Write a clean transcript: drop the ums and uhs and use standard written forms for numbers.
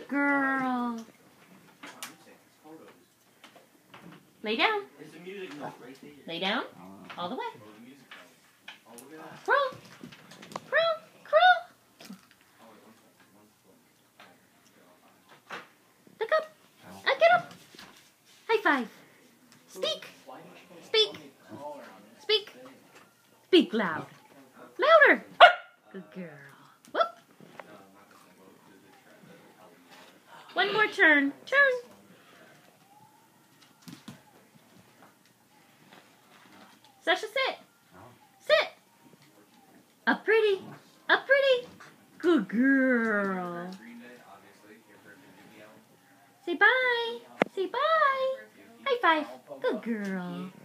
girl. Lay down. Lay down. All the way. Crawl. Crawl. Crawl. Look up. Get up. High five. Speak. Speak. Speak. Speak loud. Louder. Good girl. Whoop. One more turn. Turn. Sasha, sit. Sit. Up pretty. Up pretty. Good girl. Say bye. Say bye. High five. Good girl.